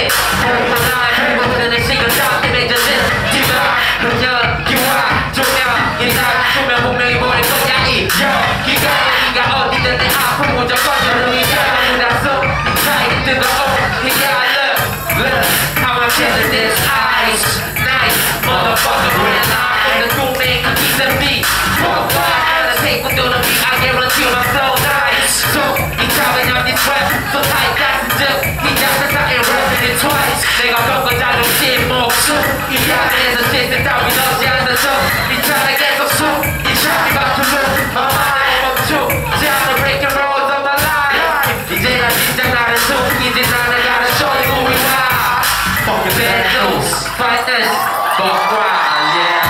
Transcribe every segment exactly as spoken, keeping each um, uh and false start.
shit. 결국은 내 시간 다 때문에 젖은 뒤가 그저 기와 조명 인사 조명 분명히 보낼 거야 이 여기가 네가 어디든 내 앞으로 무조건 누르니까 나서 나의 뜨거운 희야 look look how I'm feeling this ice nice motherfucker brand I'm the 꿈에 기선 비 walk by 나 세고 도는 비 I guarantee my flow nice so 이 차는 여기 trap so tight that's the 이 장사사에 rubbing it twice 내가 겪은 다른 신 목숨 이 야근에서 시스 따위 넣지 않아서 이 차는 계속 숨이 차이 바꾸는 my mind 멈추지 않아 breaking rules of my life 이제 나 진짜 나를 숨기지 나는 나를 쏘이고 위와 fucking bad news fight this fuck right yeah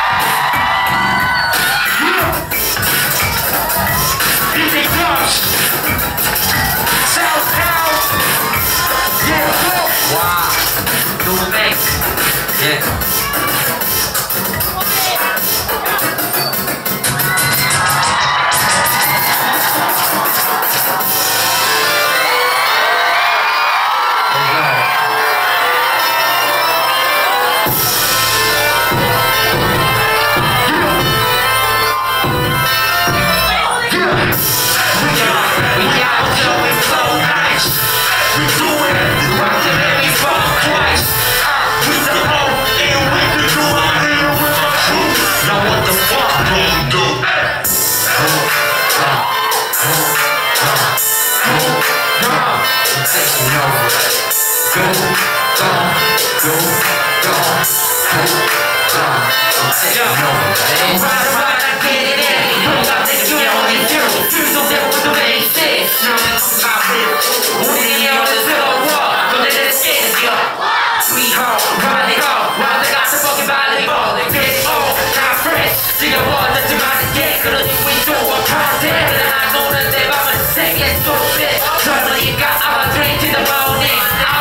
Big clubs South Town yeah wow do things yeah Go, go, go, go, go, go. I'm taking over. Ride, ride, I get it in. You got niggas, you know what they do. You don't know what the way it is. You know what I'm talking about. 우리 여자 들어와. 너네들 깨져. We home, ride it off. Ride the gas, fucking volleyball. Get it all, not fresh. 지금 원하지 마는 그러니 we do a content. 난 오늘 내 밤은 세게 쏟게. 젊으니까 I'ma drink to the morning.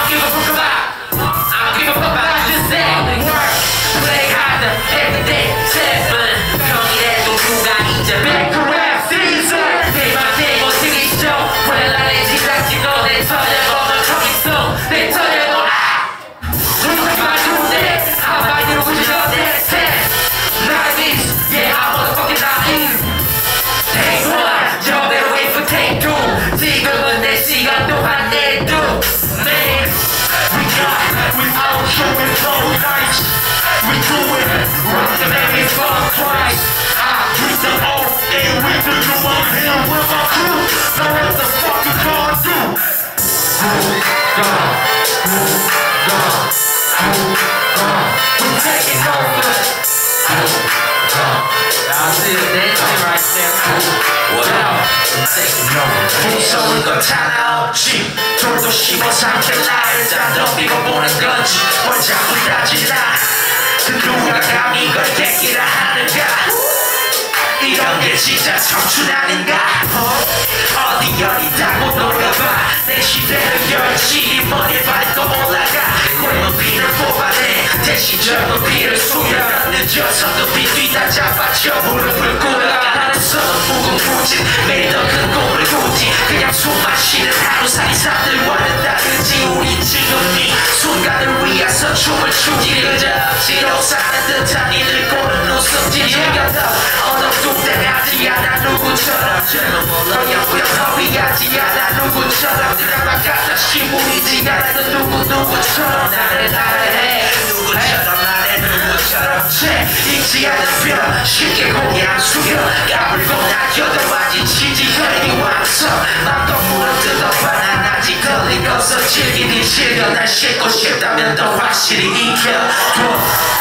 무서운 건 하나 없지 돌도 씹어 삼켜 나를 다 넘기고 보는 건지 뭘 자꾸 따지나 그 누가 감히 이걸 택기라 하는가 이런 게 진짜 청춘 아닌가 어디 어디다고 놀아봐 내 시대를 열지 머리 밟고 올라가 꼴문 피를 뽑아내 대신 젊은 피를 수혈 늦어서도 비 뒤다 잡아쳐 무릎을 꿇어가 나는 서는 무궁무진 매일 더 큰 꿈을 꾸지 그냥 숨 마시는 하루살이 사람들과는 다르지 우리 지금 이 순간을 위해서 춤을 추지 그저 억지로 사는 듯한 이들 꼴은 웃음지 즐겨도 어둠뚱땡하지 않아 누구처럼 영구영 허위하지 않아 누구처럼 드라마 같아 시무이지 않아 누구누구처럼 나를 나를 누구처럼 나를 누구처럼 죄 않은 뼈 쉽게 고개 안 숙여 까불고 낙여도 아직 지지혈이 왔어 맘껏 물어 뜯어봐 난 아직 걸린 것을 즐기니 즐겨 날 싣고 싶다면 더 확실히 익혀둬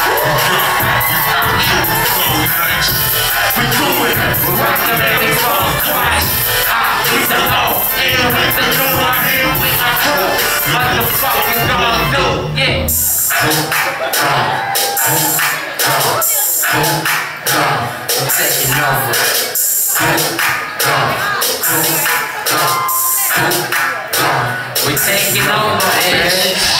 We do it, we rock the baby for twice I with the O, and with the new one here with my crew What the fuck you gonna do, yeah I'm taking over. We taking over, bitch.